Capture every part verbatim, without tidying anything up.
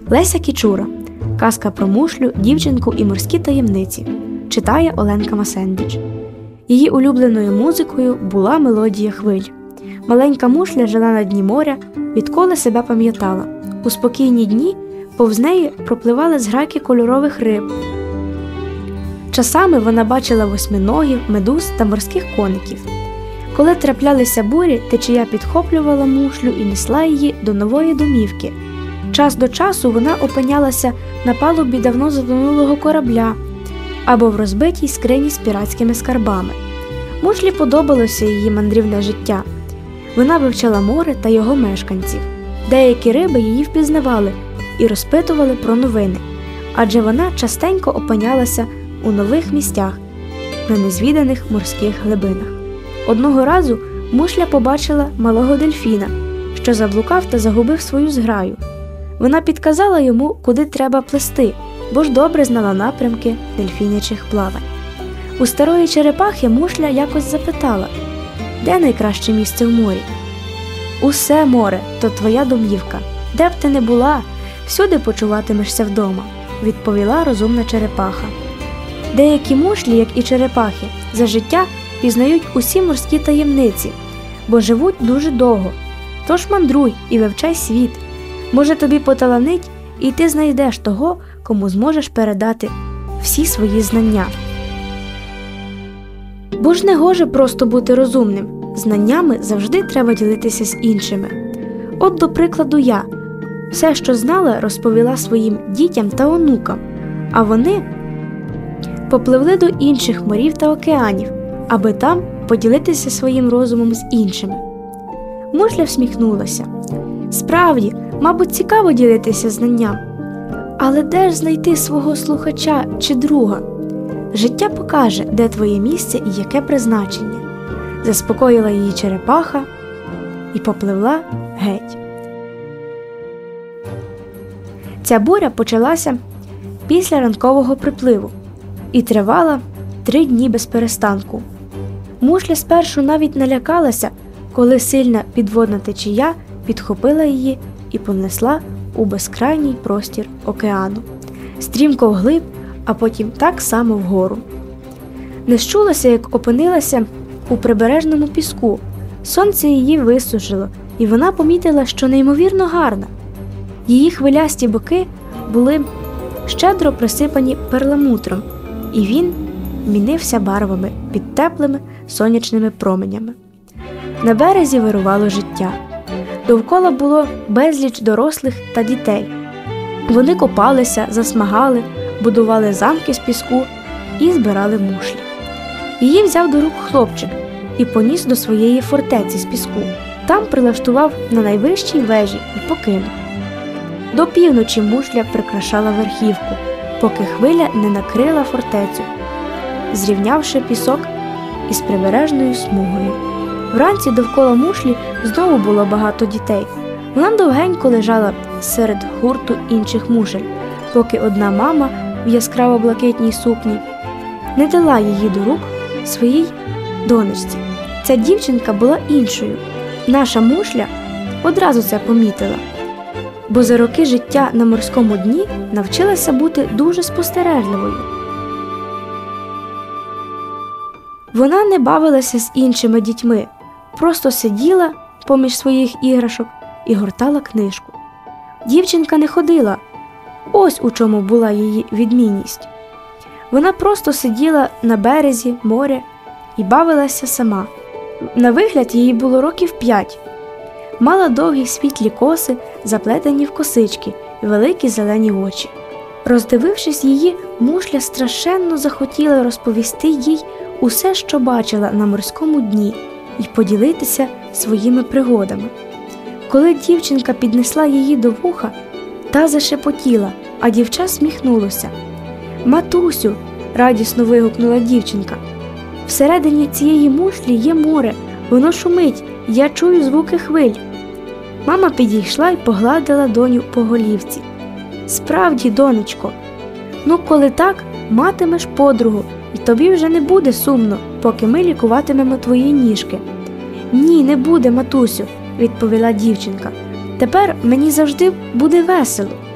Леся Кічура. Казка про мушлю, дівчинку і морські таємниці. Читає Оленка Масендич. Її улюбленою музикою була мелодія хвиль. Маленька мушля жила на дні моря, відколи себе пам'ятала. У спокійні дні повз неї пропливали зграйки кольорових риб. Часами вона бачила восьминогів, медуз та морських коників. Коли траплялися бурі, течія підхоплювала мушлю і несла її до нової домівки. Час до часу вона опинялася на палубі давно затонулого корабля або в розбитій скрині з піратськими скарбами. Мушлі подобалося її мандрівне життя. Вона вивчала море та його мешканців. Деякі риби її впізнавали і розпитували про новини, адже вона частенько опинялася у нових місцях, на незвіданих морських глибинах. Одного разу мушля побачила малого дельфіна, що заблукав та загубив свою зграю. Вона підказала йому, куди треба плисти, бо ж добре знала напрямки дельфінячих плавань. У старої черепахи мушля якось запитала: «Де найкраще місце в морі?» «Усе море – то твоя домівка. Де б ти не була, всюди почуватимешся вдома», – відповіла розумна черепаха. Деякі мушлі, як і черепахи, за життя пізнають усі морські таємниці, бо живуть дуже довго. Тож мандруй і вивчай світ. Може, тобі поталанить, і ти знайдеш того, кому зможеш передати всі свої знання. Бо ж не гоже просто бути розумним. Знаннями завжди треба ділитися з іншими. От, до прикладу, я все, що знала, розповіла своїм дітям та онукам, а вони попливли до інших морів та океанів, аби там поділитися своїм розумом з іншими. Мушля всміхнулася. Справді, мабуть, цікаво ділитися знанням. Але де ж знайти свого слухача чи друга? Життя покаже, де твоє місце і яке призначення. Заспокоїла її черепаха і попливла геть. Ця буря почалася після ранкового припливу і тривала три дні без перестанку. Мушля спершу навіть налякалася, коли сильна підводна течія підхопила її і понесла у безкрайній простір океану, стрімко вглиб, а потім так само вгору. Не счулася, як опинилася у прибережному піску. Сонце її висушило, і вона помітила, що неймовірно гарна. Її хвилясті боки були щедро присипані перламутром, і він мінився барвами під теплими сонячними променями. На березі вирувало життя. Довкола було безліч дорослих та дітей. Вони копалися, засмагали, будували замки з піску і збирали мушлі. Її взяв до рук хлопчик і поніс до своєї фортеці з піску. Там прилаштував на найвищій вежі і покинув. До півночі мушля прикрашала верхівку, поки хвиля не накрила фортецю, зрівнявши пісок із прибережною смугою. Вранці довкола мушлі знову було багато дітей. Вона довгенько лежала серед гурту інших мушель, поки одна мама в яскраво-блакитній сукні не дала її до рук своїй донечці. Ця дівчинка була іншою. Наша мушля одразу це помітила, бо за роки життя на морському дні навчилася бути дуже спостережливою. Вона не бавилася з іншими дітьми, просто сиділа поміж своїх іграшок і гортала книжку. Дівчинка не ходила, ось у чому була її відмінність. Вона просто сиділа на березі моря і бавилася сама. На вигляд їй було років п'ять. Мала довгі світлі коси, заплетені в косички, і великі зелені очі. Роздивившись її, мушля страшенно захотіла розповісти їй усе, що бачила на морському дні, і поділитися своїми пригодами. Коли дівчинка піднесла її до вуха, та зашепотіла, а дівча сміхнулося. «Матусю!» – радісно вигукнула дівчинка. «Всередині цієї мушлі є море, воно шумить, я чую звуки хвиль». Мама підійшла й погладила доню по голівці. «Справді, донечко, ну коли так, матимеш подругу, і тобі вже не буде сумно, поки ми лікуватимемо твої ніжки». «Ні, не буде, матусю», – відповіла дівчинка. «Тепер мені завжди буде весело».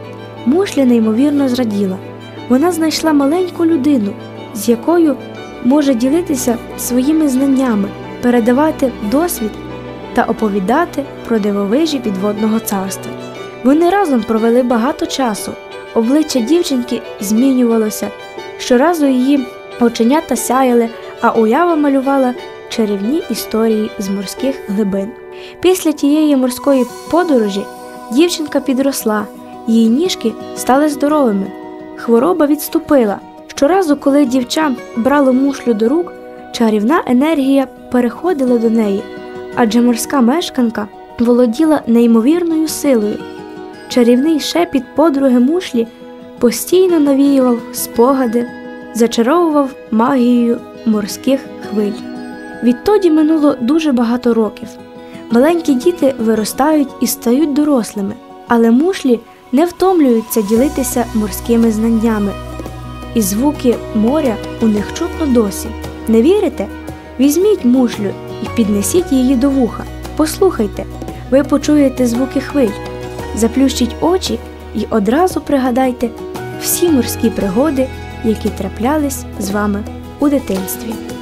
Мушля неймовірно зраділа. Вона знайшла маленьку людину, з якою може ділитися своїми знаннями, передавати досвід та оповідати про дивовижі підводного царства. Вони разом провели багато часу. Обличчя дівчинки змінювалося. Щоразу її оченята сяяли, а уява малювала чарівні історії з морських глибин. Після тієї морської подорожі дівчинка підросла, її ніжки стали здоровими. Хвороба відступила. Щоразу, коли дівча брало мушлю до рук, чарівна енергія переходила до неї, адже морська мешканка володіла неймовірною силою. Чарівний шепіт подруги мушлі постійно навіював спогади, зачаровував магією морських хвиль. Відтоді минуло дуже багато років. Маленькі діти виростають і стають дорослими, але мушлі не втомлюються ділитися морськими знаннями. І звуки моря у них чутно досі. Не вірите? Візьміть мушлю і піднесіть її до вуха. Послухайте, ви почуєте звуки хвиль. Заплющіть очі і одразу пригадайте всі морські пригоди, які траплялись з вами у дитинстві.